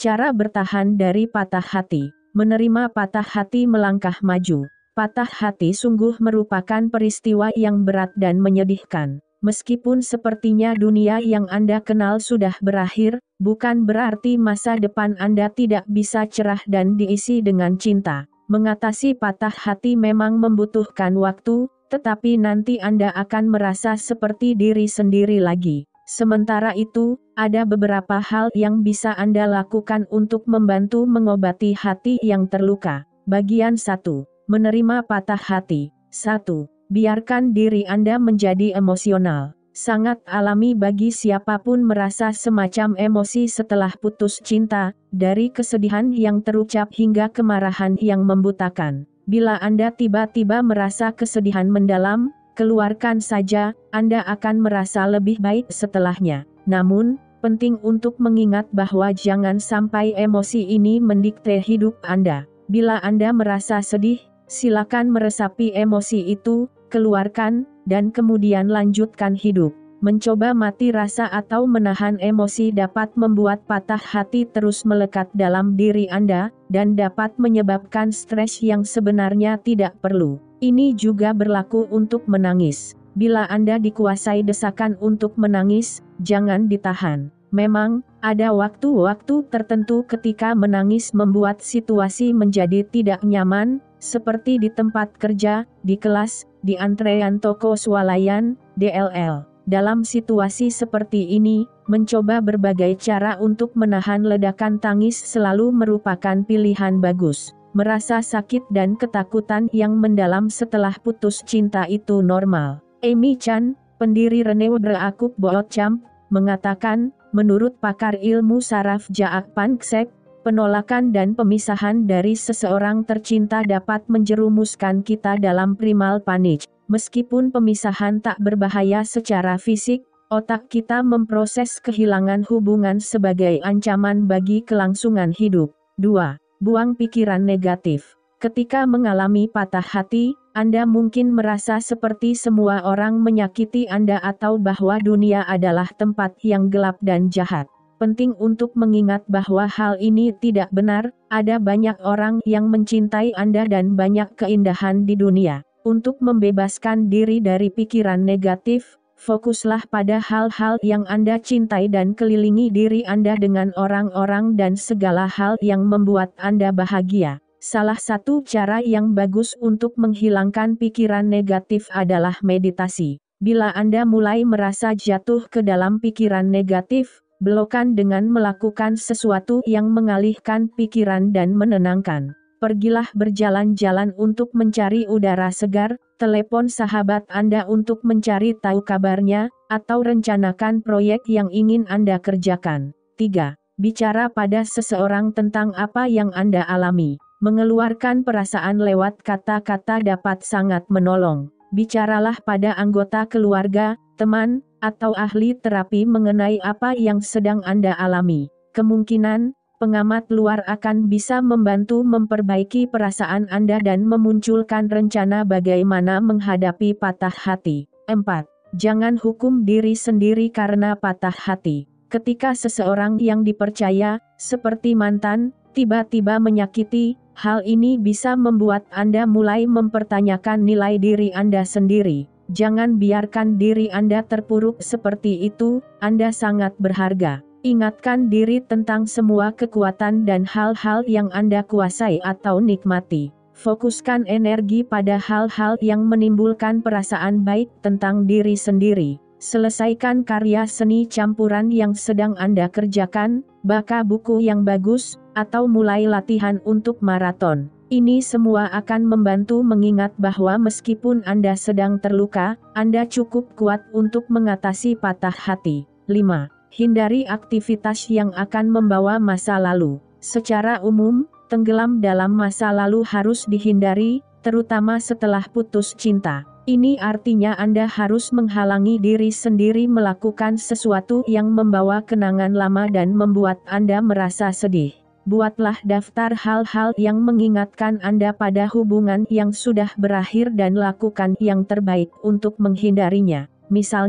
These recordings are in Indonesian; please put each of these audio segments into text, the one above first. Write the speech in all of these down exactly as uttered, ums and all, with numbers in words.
Cara bertahan dari patah hati. Menerima patah hati melangkah maju. Patah hati sungguh merupakan peristiwa yang berat dan menyedihkan. Meskipun sepertinya dunia yang Anda kenal sudah berakhir, bukan berarti masa depan Anda tidak bisa cerah dan diisi dengan cinta. Mengatasi patah hati memang membutuhkan waktu, tetapi nanti Anda akan merasa seperti diri sendiri lagi. Sementara itu, ada beberapa hal yang bisa Anda lakukan untuk membantu mengobati hati yang terluka. Bagian satu. Menerima patah hati. satu. Biarkan diri Anda menjadi emosional. Sangat alami bagi siapapun merasa semacam emosi setelah putus cinta, dari kesedihan yang terucap hingga kemarahan yang membutakan. Bila Anda tiba-tiba merasa kesedihan mendalam, keluarkan saja, Anda akan merasa lebih baik setelahnya. Namun, penting untuk mengingat bahwa jangan sampai emosi ini mendikte hidup Anda. Bila Anda merasa sedih, silakan meresapi emosi itu, keluarkan, dan kemudian lanjutkan hidup. Mencoba mati rasa atau menahan emosi dapat membuat patah hati terus melekat dalam diri Anda, dan dapat menyebabkan stres yang sebenarnya tidak perlu. Ini juga berlaku untuk menangis. Bila Anda dikuasai desakan untuk menangis, jangan ditahan. Memang, ada waktu-waktu tertentu ketika menangis membuat situasi menjadi tidak nyaman, seperti di tempat kerja, di kelas, di antrean toko swalayan, D L L. Dalam situasi seperti ini, mencoba berbagai cara untuk menahan ledakan tangis selalu merupakan pilihan bagus. Merasa sakit dan ketakutan yang mendalam setelah putus cinta itu normal. Amy Chan, pendiri Renewed Aku Bootcamp, mengatakan, menurut pakar ilmu saraf Jaak Panksepp, penolakan dan pemisahan dari seseorang tercinta dapat menjerumuskan kita dalam primal panic. Meskipun pemisahan tak berbahaya secara fisik, otak kita memproses kehilangan hubungan sebagai ancaman bagi kelangsungan hidup. dua. Buang pikiran negatif. Ketika mengalami patah hati, Anda mungkin merasa seperti semua orang menyakiti Anda atau bahwa dunia adalah tempat yang gelap dan jahat. Penting untuk mengingat bahwa hal ini tidak benar, ada banyak orang yang mencintai Anda dan banyak keindahan di dunia. Untuk membebaskan diri dari pikiran negatif, fokuslah pada hal-hal yang Anda cintai dan kelilingi diri Anda dengan orang-orang dan segala hal yang membuat Anda bahagia. Salah satu cara yang bagus untuk menghilangkan pikiran negatif adalah meditasi. Bila Anda mulai merasa jatuh ke dalam pikiran negatif, blokkan dengan melakukan sesuatu yang mengalihkan pikiran dan menenangkan. Pergilah berjalan-jalan untuk mencari udara segar, telepon sahabat Anda untuk mencari tahu kabarnya, atau rencanakan proyek yang ingin Anda kerjakan. tiga. Bicara pada seseorang tentang apa yang Anda alami. Mengeluarkan perasaan lewat kata-kata dapat sangat menolong. Bicaralah pada anggota keluarga, teman, atau ahli terapi mengenai apa yang sedang Anda alami. Kemungkinan, pengamat luar akan bisa membantu memperbaiki perasaan Anda dan memunculkan rencana bagaimana menghadapi patah hati. empat. Jangan hukum diri sendiri karena patah hati. Ketika seseorang yang dipercaya, seperti mantan, tiba-tiba menyakiti, hal ini bisa membuat Anda mulai mempertanyakan nilai diri Anda sendiri. Jangan biarkan diri Anda terpuruk seperti itu, Anda sangat berharga. Ingatkan diri tentang semua kekuatan dan hal-hal yang Anda kuasai atau nikmati. Fokuskan energi pada hal-hal yang menimbulkan perasaan baik tentang diri sendiri. Selesaikan karya seni campuran yang sedang Anda kerjakan, baca buku yang bagus, atau mulai latihan untuk maraton. Ini semua akan membantu mengingat bahwa meskipun Anda sedang terluka, Anda cukup kuat untuk mengatasi patah hati. lima. Hindari aktivitas yang akan membawa masa lalu. Secara umum, tenggelam dalam masa lalu harus dihindari, terutama setelah putus cinta. Ini artinya Anda harus menghalangi diri sendiri melakukan sesuatu yang membawa kenangan lama dan membuat Anda merasa sedih. Buatlah daftar hal-hal yang mengingatkan Anda pada hubungan yang sudah berakhir dan lakukan yang terbaik untuk menghindarinya. Misalnya,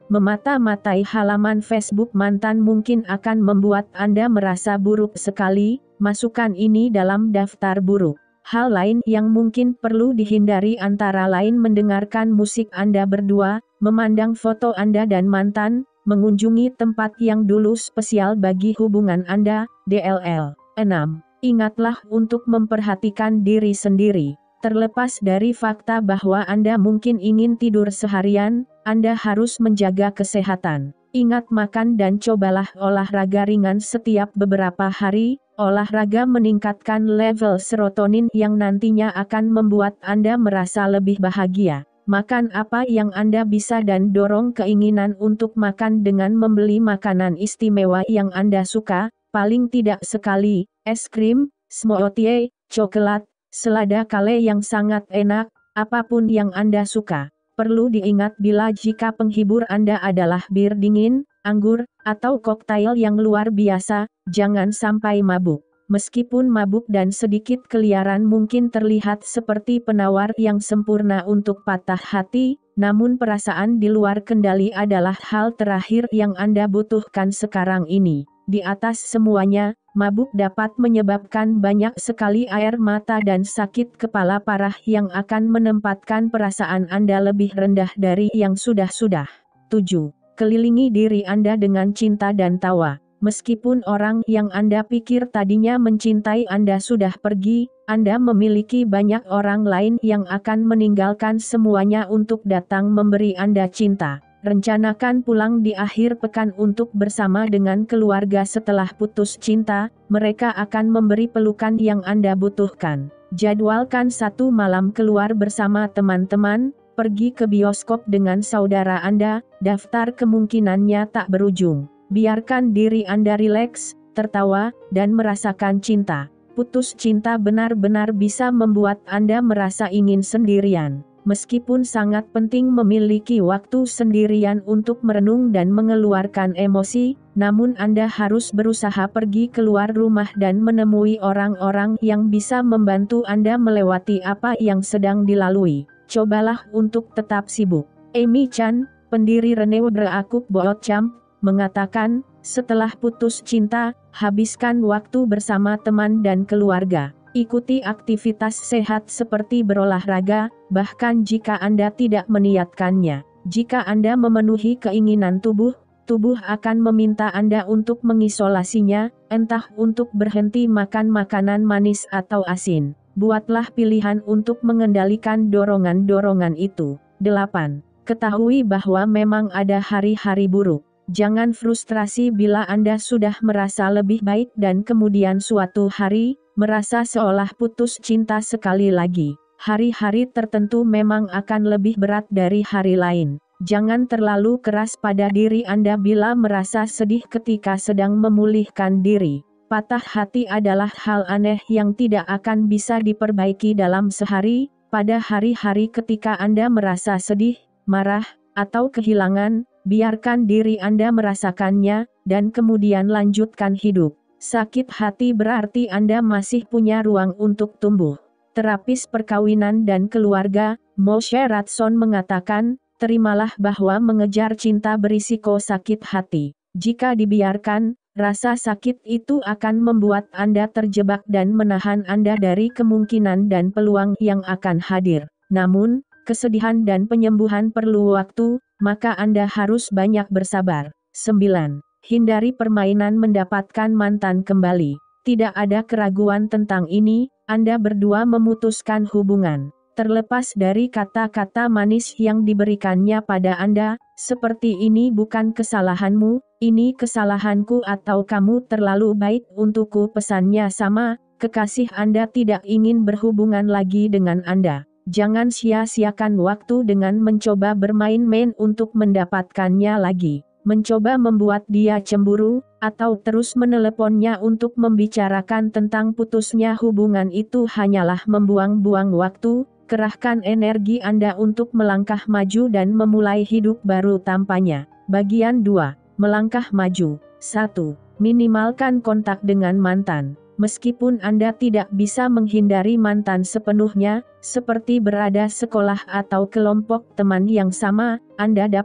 Memata-matai halaman Facebook mantan mungkin akan membuat Anda merasa buruk sekali. Masukkan ini dalam daftar buruk. Hal lain yang mungkin perlu dihindari antara lain mendengarkan musik Anda berdua, memandang foto Anda dan mantan, mengunjungi tempat yang dulu spesial bagi hubungan Anda, D L L. enam. Ingatlah untuk memperhatikan diri sendiri. Terlepas dari fakta bahwa Anda mungkin ingin tidur seharian, Anda harus menjaga kesehatan. Ingat makan dan cobalah olahraga ringan setiap beberapa hari. Olahraga meningkatkan level serotonin yang nantinya akan membuat Anda merasa lebih bahagia. Makan apa yang Anda bisa dan dorong keinginan untuk makan dengan membeli makanan istimewa yang Anda suka, paling tidak sekali, es krim, smoothie, coklat, selada kale yang sangat enak, apapun yang Anda suka. Perlu diingat bila jika penghibur Anda adalah bir dingin, anggur, atau koktail yang luar biasa, jangan sampai mabuk. Meskipun mabuk dan sedikit keliaran mungkin terlihat seperti penawar yang sempurna untuk patah hati, namun perasaan di luar kendali adalah hal terakhir yang Anda butuhkan sekarang ini. Di atas semuanya, mabuk dapat menyebabkan banyak sekali air mata dan sakit kepala parah yang akan menempatkan perasaan Anda lebih rendah dari yang sudah-sudah. tujuh. Kelilingi diri Anda dengan cinta dan tawa. Meskipun orang yang Anda pikir tadinya mencintai Anda sudah pergi, Anda memiliki banyak orang lain yang akan meninggalkan semuanya untuk datang memberi Anda cinta. Rencanakan pulang di akhir pekan untuk bersama dengan keluarga setelah putus cinta, mereka akan memberi pelukan yang Anda butuhkan. Jadwalkan satu malam keluar bersama teman-teman, pergi ke bioskop dengan saudara Anda, daftar kemungkinannya tak berujung. Biarkan diri Anda rileks, tertawa, dan merasakan cinta. Putus cinta benar-benar bisa membuat Anda merasa ingin sendirian. Meskipun sangat penting memiliki waktu sendirian untuk merenung dan mengeluarkan emosi, namun Anda harus berusaha pergi keluar rumah dan menemui orang-orang yang bisa membantu Anda melewati apa yang sedang dilalui. Cobalah untuk tetap sibuk. Amy Chan, pendiri Renew Berakuk Boot Camp, mengatakan, setelah putus cinta, habiskan waktu bersama teman dan keluarga. Ikuti aktivitas sehat seperti berolahraga, bahkan jika Anda tidak meniatkannya. Jika Anda memenuhi keinginan tubuh, tubuh akan meminta Anda untuk mengisolasinya, entah untuk berhenti makan makanan manis atau asin. Buatlah pilihan untuk mengendalikan dorongan-dorongan itu. delapan. Ketahui bahwa memang ada hari-hari buruk. Jangan frustrasi bila Anda sudah merasa lebih baik dan kemudian suatu hari, merasa seolah putus cinta sekali lagi. Hari-hari tertentu memang akan lebih berat dari hari lain. Jangan terlalu keras pada diri Anda bila merasa sedih ketika sedang memulihkan diri. Patah hati adalah hal aneh yang tidak akan bisa diperbaiki dalam sehari. Pada hari-hari ketika Anda merasa sedih, marah, atau kehilangan, biarkan diri Anda merasakannya, dan kemudian lanjutkan hidup. Sakit hati berarti Anda masih punya ruang untuk tumbuh. Terapis perkawinan dan keluarga, Moshe Ratson mengatakan, terimalah bahwa mengejar cinta berisiko sakit hati. Jika dibiarkan, rasa sakit itu akan membuat Anda terjebak dan menahan Anda dari kemungkinan dan peluang yang akan hadir. Namun, kesedihan dan penyembuhan perlu waktu, maka Anda harus banyak bersabar. sembilan. Hindari permainan mendapatkan mantan kembali. Tidak ada keraguan tentang ini, Anda berdua memutuskan hubungan. Terlepas dari kata-kata manis yang diberikannya pada Anda, seperti ini bukan kesalahanmu, ini kesalahanku atau kamu terlalu baik untukku, pesannya sama, kekasih Anda tidak ingin berhubungan lagi dengan Anda. Jangan sia-siakan waktu dengan mencoba bermain-main untuk mendapatkannya lagi. Mencoba membuat dia cemburu, atau terus meneleponnya untuk membicarakan tentang putusnya hubungan itu hanyalah membuang-buang waktu. Kerahkan energi Anda untuk melangkah maju dan memulai hidup baru tanpanya. Bagian dua. Melangkah maju. satu. Minimalkan kontak dengan mantan. Meskipun Anda tidak bisa menghindari mantan sepenuhnya, seperti berada sekolah atau kelompok teman yang sama, Anda dapat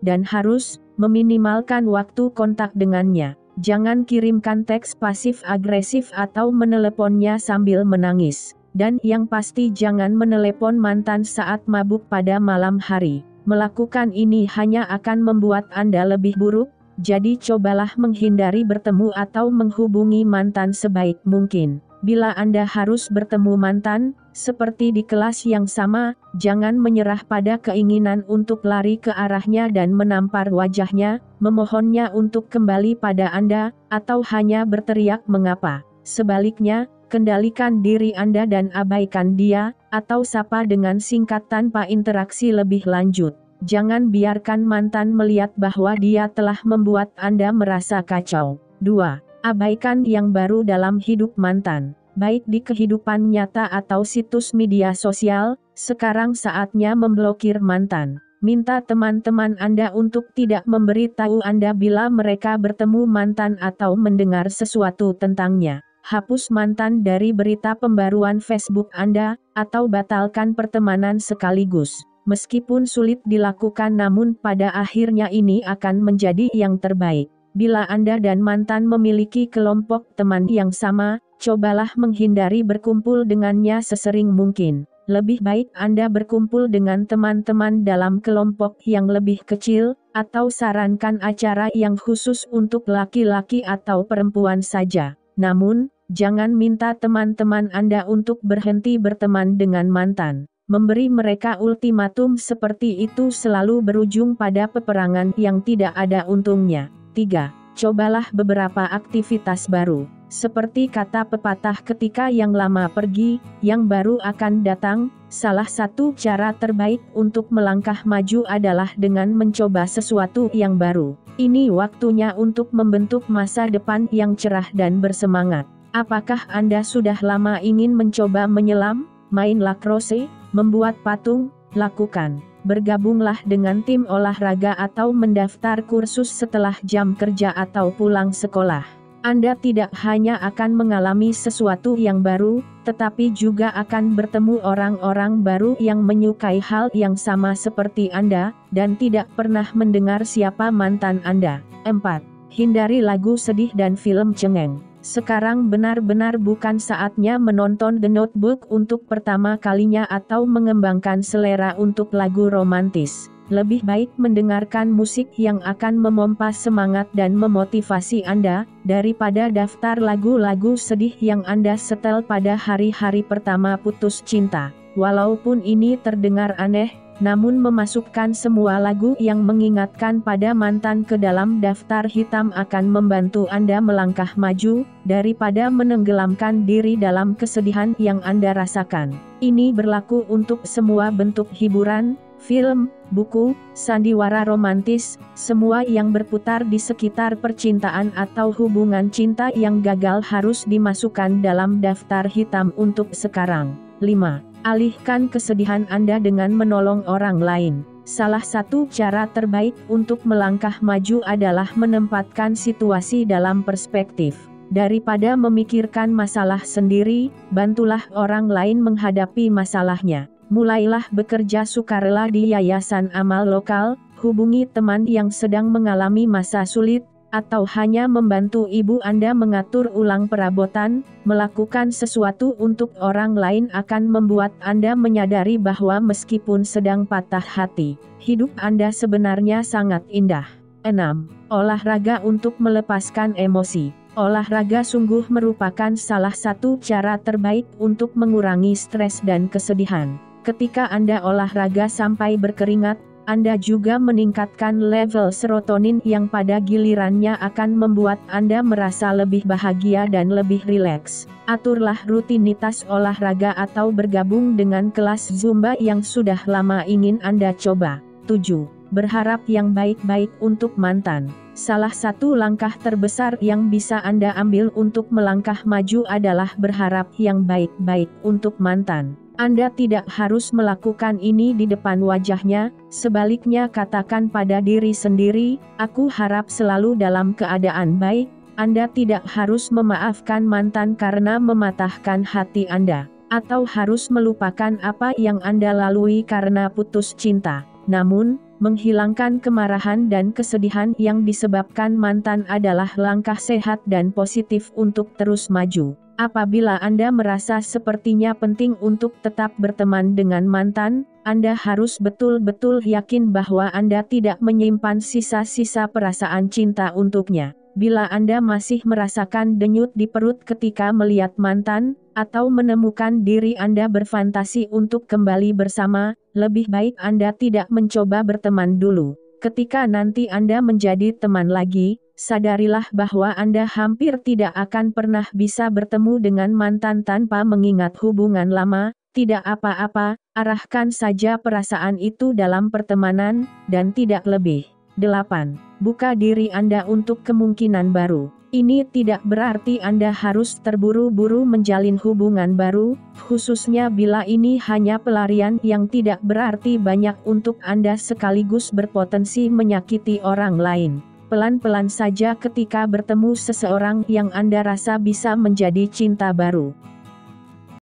dan harus meminimalkan waktu kontak dengannya. Jangan kirimkan teks pasif-agresif atau meneleponnya sambil menangis. Dan yang pasti jangan menelepon mantan saat mabuk pada malam hari. Melakukan ini hanya akan membuat Anda lebih buruk, jadi cobalah menghindari bertemu atau menghubungi mantan sebaik mungkin. Bila Anda harus bertemu mantan, seperti di kelas yang sama, jangan menyerah pada keinginan untuk lari ke arahnya dan menampar wajahnya, memohonnya untuk kembali pada Anda, atau hanya berteriak mengapa. Sebaliknya, kendalikan diri Anda dan abaikan dia, atau sapa dengan singkat tanpa interaksi lebih lanjut. Jangan biarkan mantan melihat bahwa dia telah membuat Anda merasa kacau. dua. Abaikan yang baru dalam hidup mantan. Baik di kehidupan nyata atau situs media sosial, sekarang saatnya memblokir mantan. Minta teman-teman Anda untuk tidak memberi tahu Anda bila mereka bertemu mantan atau mendengar sesuatu tentangnya. Hapus mantan dari berita pembaruan Facebook Anda, atau batalkan pertemanan sekaligus. Meskipun sulit dilakukan namun pada akhirnya ini akan menjadi yang terbaik. Bila Anda dan mantan memiliki kelompok teman yang sama, cobalah menghindari berkumpul dengannya sesering mungkin. Lebih baik Anda berkumpul dengan teman-teman dalam kelompok yang lebih kecil, atau sarankan acara yang khusus untuk laki-laki atau perempuan saja. Namun, jangan minta teman-teman Anda untuk berhenti berteman dengan mantan. Memberi mereka ultimatum seperti itu selalu berujung pada peperangan yang tidak ada untungnya. tiga. Cobalah beberapa aktivitas baru. Seperti kata pepatah, ketika yang lama pergi, yang baru akan datang. Salah satu cara terbaik untuk melangkah maju adalah dengan mencoba sesuatu yang baru. Ini waktunya untuk membentuk masa depan yang cerah dan bersemangat. Apakah Anda sudah lama ingin mencoba menyelam, main lacrosse, membuat patung? Lakukan. Bergabunglah dengan tim olahraga atau mendaftar kursus setelah jam kerja atau pulang sekolah. Anda tidak hanya akan mengalami sesuatu yang baru, tetapi juga akan bertemu orang-orang baru yang menyukai hal yang sama seperti Anda, dan tidak pernah mendengar siapa mantan Anda. empat. Hindari lagu sedih dan film cengeng. Sekarang benar-benar bukan saatnya menonton The Notebook untuk pertama kalinya atau mengembangkan selera untuk lagu romantis. Lebih baik mendengarkan musik yang akan memompa semangat dan memotivasi Anda, daripada daftar lagu-lagu sedih yang Anda setel pada hari-hari pertama putus cinta. Walaupun ini terdengar aneh, namun memasukkan semua lagu yang mengingatkan pada mantan ke dalam daftar hitam akan membantu Anda melangkah maju, daripada menenggelamkan diri dalam kesedihan yang Anda rasakan. Ini berlaku untuk semua bentuk hiburan, film, buku, sandiwara romantis, semua yang berputar di sekitar percintaan atau hubungan cinta yang gagal harus dimasukkan dalam daftar hitam untuk sekarang. lima. Alihkan kesedihan Anda dengan menolong orang lain. Salah satu cara terbaik untuk melangkah maju adalah menempatkan situasi dalam perspektif. Daripada memikirkan masalah sendiri, bantulah orang lain menghadapi masalahnya. Mulailah bekerja sukarela di yayasan amal lokal, hubungi teman yang sedang mengalami masa sulit, atau hanya membantu ibu Anda mengatur ulang perabotan. Melakukan sesuatu untuk orang lain akan membuat Anda menyadari bahwa meskipun sedang patah hati, hidup Anda sebenarnya sangat indah. enam. Olahraga untuk melepaskan emosi. Olahraga sungguh merupakan salah satu cara terbaik untuk mengurangi stres dan kesedihan. Ketika Anda olahraga sampai berkeringat, Anda juga meningkatkan level serotonin yang pada gilirannya akan membuat Anda merasa lebih bahagia dan lebih rileks. Aturlah rutinitas olahraga atau bergabung dengan kelas Zumba yang sudah lama ingin Anda coba. tujuh. Berharap yang baik-baik untuk mantan. Salah satu langkah terbesar yang bisa Anda ambil untuk melangkah maju adalah berharap yang baik-baik untuk mantan. Anda tidak harus melakukan ini di depan wajahnya, sebaliknya katakan pada diri sendiri, aku harap selalu dalam keadaan baik. Anda tidak harus memaafkan mantan karena mematahkan hati Anda, atau harus melupakan apa yang Anda lalui karena putus cinta. Namun, Menghilangkan kemarahan dan kesedihan yang disebabkan mantan adalah langkah sehat dan positif untuk terus maju. Apabila Anda merasa sepertinya penting untuk tetap berteman dengan mantan, Anda harus betul-betul yakin bahwa Anda tidak menyimpan sisa-sisa perasaan cinta untuknya. Bila Anda masih merasakan denyut di perut ketika melihat mantan, atau menemukan diri Anda berfantasi untuk kembali bersama, lebih baik Anda tidak mencoba berteman dulu. Ketika nanti Anda menjadi teman lagi, sadarilah bahwa Anda hampir tidak akan pernah bisa bertemu dengan mantan tanpa mengingat hubungan lama. Tidak apa-apa, arahkan saja perasaan itu dalam pertemanan, dan tidak lebih. delapan. Buka diri Anda untuk kemungkinan baru. Ini tidak berarti Anda harus terburu-buru menjalin hubungan baru, khususnya bila ini hanya pelarian yang tidak berarti banyak untuk Anda sekaligus berpotensi menyakiti orang lain. Pelan-pelan saja ketika bertemu seseorang yang Anda rasa bisa menjadi cinta baru.